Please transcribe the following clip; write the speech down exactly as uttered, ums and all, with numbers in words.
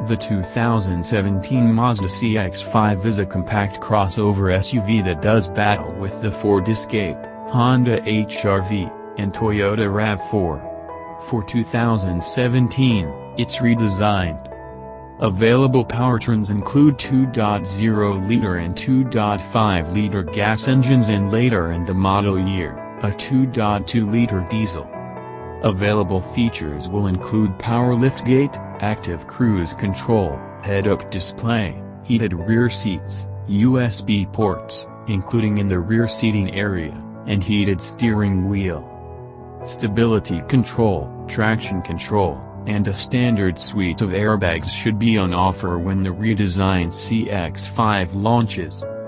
The two thousand seventeen Mazda C X five is a compact crossover S U V that does battle with the Ford Escape, Honda H R V, and Toyota RAV four. For two thousand seventeen, it's redesigned. Available powertrains include two point oh liter and two point five liter gas engines and later in the model year, a two point two liter diesel. Available features will include power liftgate, active cruise control, head-up display, heated rear seats, U S B ports, including in the rear seating area, and heated steering wheel. Stability control, traction control, and a standard suite of airbags should be on offer when the redesigned C X five launches.